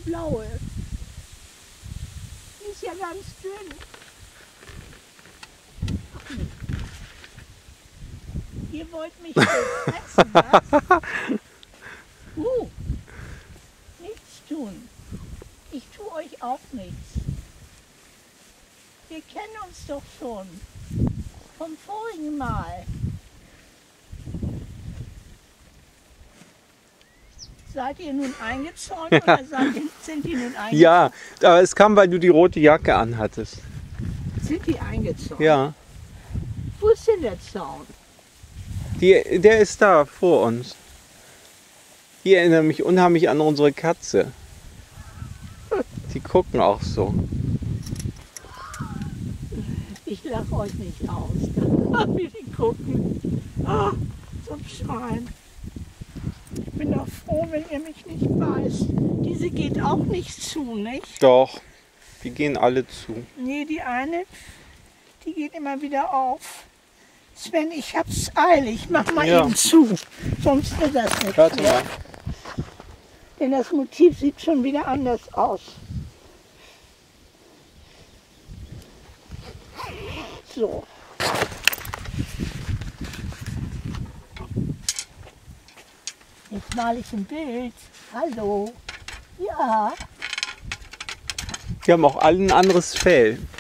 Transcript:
blaue. Die ist ja ganz dünn. Ach, nee. Ihr wollt mich fressen, was? Nichts tun. Ich tue euch auch nichts. Wir kennen uns doch schon. Vom vorigen Mal. Seid ihr nun eingezäunt oder sind die nun eingezäunt? Ja, aber es kam, weil du die rote Jacke anhattest. Sind die eingezäunt? Ja, Wo ist denn der Zaun? der ist da vor uns. Die erinnert mich unheimlich an unsere Katze. Die gucken auch so. Ich lache euch nicht aus. Wie die gucken. Ah, so ein Schwein. Ich bin doch froh, wenn ihr mich nicht beißt. Diese geht auch nicht zu, nicht? Doch, die gehen alle zu. Nee, die eine, die geht immer wieder auf. Sven, ich hab's eilig. Mach mal Ja. eben zu. Sonst wird das nicht Warte mehr. mal. Denn das Motiv sieht schon wieder anders aus. So. Jetzt male ich ein Bild. Hallo. Ja. Die haben auch alle ein anderes Fell.